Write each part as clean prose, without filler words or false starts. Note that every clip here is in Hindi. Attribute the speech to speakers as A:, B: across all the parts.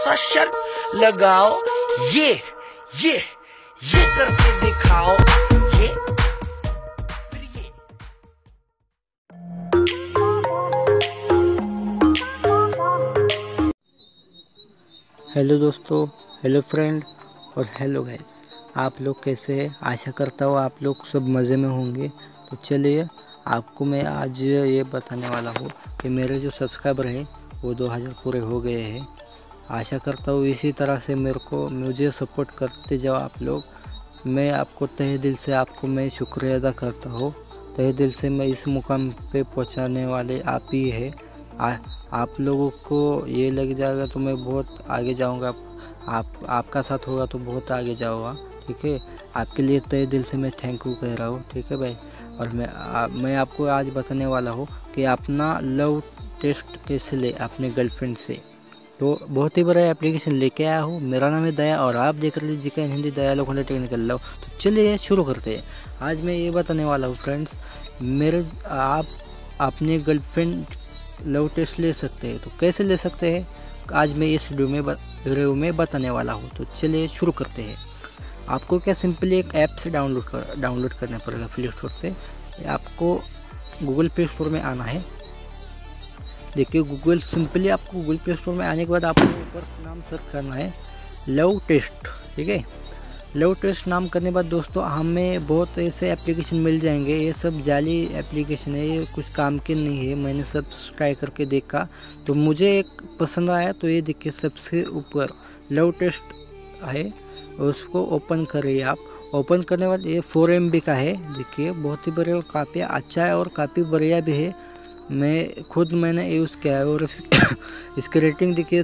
A: सा शर्त लगाओ, ये करके दिखाओ, ये फिर ये।
B: हेलो दोस्तों, हेलो फ्रेंड और हेलो गाइस। आप लोग कैसे हैं? आशा करता हूँ आप लोग सब मज़े में होंगे। तो चलिए आपको मैं आज ये बताने वाला हूँ कि मेरे जो सब्सक्राइबर हैं वो 2000 पूरे हो गए हैं। आशा करता हूँ इसी तरह से मुझे सपोर्ट करते जाओ आप लोग। मैं आपको तहे दिल से मैं शुक्रिया अदा करता हूँ। तहे दिल से मैं इस मुकाम पे पहुँचाने वाले आप ही है। आप लोगों को ये लग जाएगा तो मैं बहुत आगे जाऊंगा। आपका साथ होगा तो बहुत आगे जाऊंगा। ठीक है, आपके लिए तहे दिल से मैं थैंक यू कह रहा हूँ। ठीक है भाई। और मैं आपको आज बताने वाला हूँ कि अपना लव टेस्ट कैसे ले अपने गर्लफ्रेंड से। तो बहुत ही बड़ा एप्लीकेशन लेके आया हूँ। मेरा नाम है दया और आप देख लीजिए का हिंदी दया लोखंडे टेक्निकल लव। तो चलिए शुरू करते हैं। आज मैं ये बताने वाला हूँ फ्रेंड्स, आप अपने गर्लफ्रेंड लव टेस्ट ले सकते हैं। तो कैसे ले सकते हैं आज मैं इस वीडियो में बताने वाला हूँ। तो चलिए शुरू करते हैं। आपको क्या सिंपली एक ऐप से डाउनलोड करना पड़ेगा प्ले स्टोर से। आपको गूगल प्ले स्टोर में आना है। देखिए आपको गूगल प्ले स्टोर में आने के बाद आपको ऊपर नाम सर्च करना है लव टेस्ट। ठीक है, लव टेस्ट नाम करने के बाद दोस्तों हमें बहुत ऐसे एप्लीकेशन मिल जाएंगे। ये सब जाली एप्लीकेशन है, ये कुछ काम के नहीं है। मैंने सब ट्राई करके देखा तो मुझे एक पसंद आया। तो ये देखिए सबसे ऊपर लव टेस्ट है, उसको ओपन करिए आप। ओपन करने के बाद ये 4 MB का है। देखिए बहुत ही बढ़िया और काफ़ी अच्छा है और काफ़ी बढ़िया भी है। मैंने यूज़ किया है और इसकी रेटिंग देखिए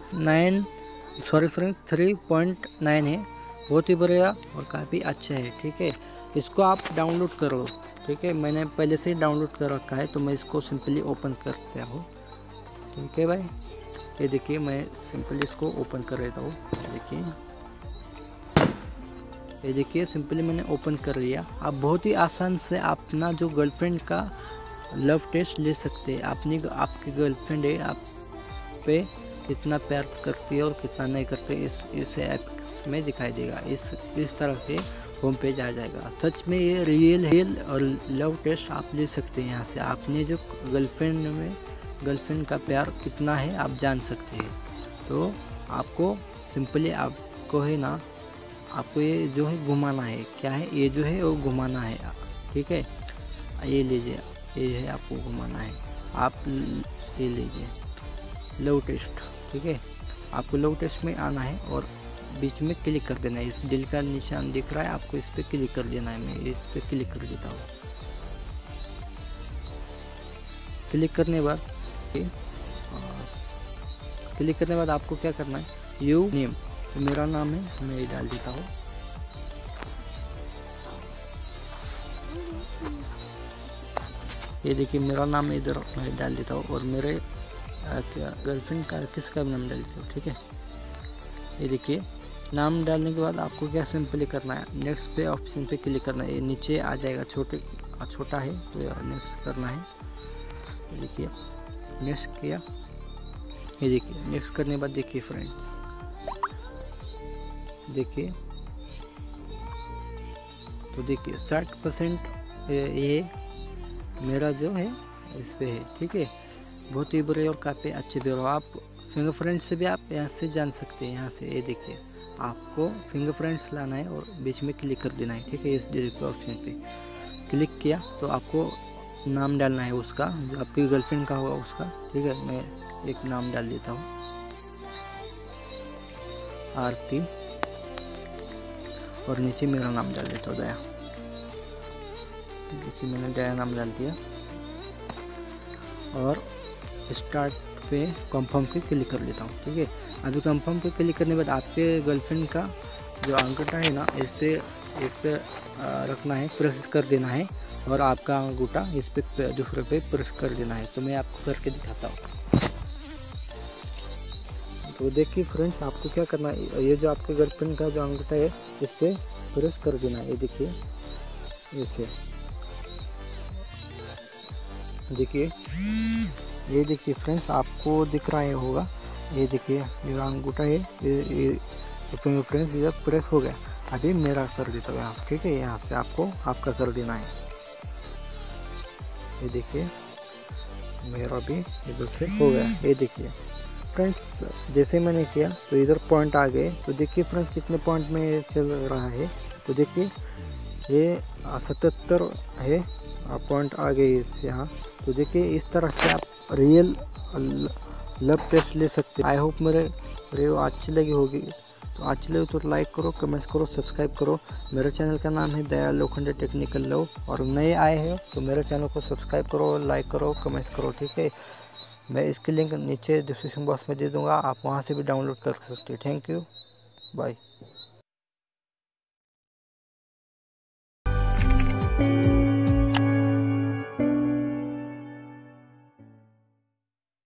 B: 3.9 है। बहुत ही बढ़िया और काफ़ी अच्छा है। ठीक है, इसको आप डाउनलोड करो। ठीक है, मैंने पहले से डाउनलोड कर रखा है तो मैं इसको सिंपली ओपन करता हूँ। ठीक है भाई, ये देखिए मैं सिंपली इसको ओपन कर देता हूँ। ये देखिए सिंपली मैंने ओपन कर लिया। आप बहुत ही आसान से अपना जो गर्लफ्रेंड का लव टेस्ट ले सकते हैं। आपकी गर्लफ्रेंड है, आप पे कितना प्यार करती है और कितना नहीं करती इस ऐप में दिखाई देगा। इस तरह से होम पेज आ जाएगा। सच में ये रियल और लव टेस्ट आप ले सकते हैं। यहाँ से आपने जो गर्लफ्रेंड का प्यार कितना है आप जान सकते हैं। तो आपको सिंपली आपको ये जो है घुमाना है। क्या है ये जो है वो घुमाना है। ठीक है, ये लीजिए, ये है आपको घुमाना है। आप ये लीजिए लव टेस्ट। ठीक है, आपको लव टेस्ट में आना है और बीच में क्लिक कर देना है। इस दिल का निशान दिख रहा है, आपको इस पर क्लिक कर देना है। मैं इस पर क्लिक कर देता हूँ। क्लिक करने के बाद आपको क्या करना है, यू नेम, तो मेरा नाम है, मैं ये डाल देता हूँ। ये देखिए मेरा नाम इधर मैं डाल देता हूँ और मेरे गर्लफ्रेंड का किसका नाम डाल देता हूँ। ठीक है, ये देखिए नाम डालने के बाद आपको क्या सिंपली करना है, नेक्स्ट पे ऑप्शन पे क्लिक करना है। ये नीचे आ जाएगा, छोटा है तो नेक्स्ट करना है। ये देखिए नेक्स्ट किया। ये देखिए नेक्स्ट करने के बाद देखिए फ्रेंड्स, देखिए तो देखिए 60% ये मेरा जो है इस पे है। ठीक है, बहुत ही बुरे और काफ़ी अच्छे भी हो। आप फिंगरप्रिंट से भी आप यहाँ से जान सकते हैं। यहाँ से ये देखिए आपको फिंगरप्रिंट्स लाना है और बीच में क्लिक कर देना है। ठीक है, इस डिलीट ऑप्शन पे क्लिक किया तो आपको नाम डालना है उसका, जो आपकी गर्लफ्रेंड का होगा उसका। ठीक है, मैं एक नाम डाल देता हूँ, आरती, और नीचे मेरा नाम डाल देता हूँ, दया। देखिए मैंने दया नाम डाल दिया और स्टार्ट पे कंफर्म पे क्लिक कर लेता हूँ। ठीक है, अभी कंफर्म पे क्लिक करने के बाद आपके गर्लफ्रेंड का जो अंगूठा है ना, इस पे रखना है, प्रेस कर देना है और आपका अंगूठा इस पे दूसरे पे प्रेस कर देना है। तो मैं आपको करके दिखाता हूँ। तो देखिए फ्रेंड्स, आपको क्या करना है, ये जो आपके गर्लफ्रेंड का जो अंगूठा है इस पे प्रेस कर देना है। ये देखिए ऐसे, देखिए ये देखिए फ्रेंड्स, आपको दिख रहा है होगा ये देखिए मेरा अंगूठा है, ये फिंगर फ्रेंड्स ये प्रेस हो गया। अभी मेरा कर देता हूँ यहाँ, ठीक है। यहाँ से आपको आपका कर देना है। ये देखिए मेरा भी इधर से हो गया। ये देखिए फ्रेंड्स, जैसे मैंने किया तो इधर पॉइंट आ गए। तो देखिए फ्रेंड्स कितने पॉइंट में चल रहा है। तो देखिए ये 77 है, पॉइंट आ गए इससे यहाँ। तो देखिए इस तरह से आप रियल लव टेस्ट ले सकते हैं। आई होप मेरे वीडियो अच्छी लगी होगी। तो अच्छी लगी तो लाइक करो, कमेंट्स करो, सब्सक्राइब करो। मेरे चैनल का नाम है दयाल लोखंडे टेक्निकल लव, और नए आए हैं तो मेरे चैनल को सब्सक्राइब करो, लाइक करो, कमेंट्स करो, ठीक है। मैं इसकी लिंक नीचे डिस्क्रिप्शन बॉक्स में दे दूँगा, आप वहाँ से भी डाउनलोड कर सकते हैं। Thank you, bye.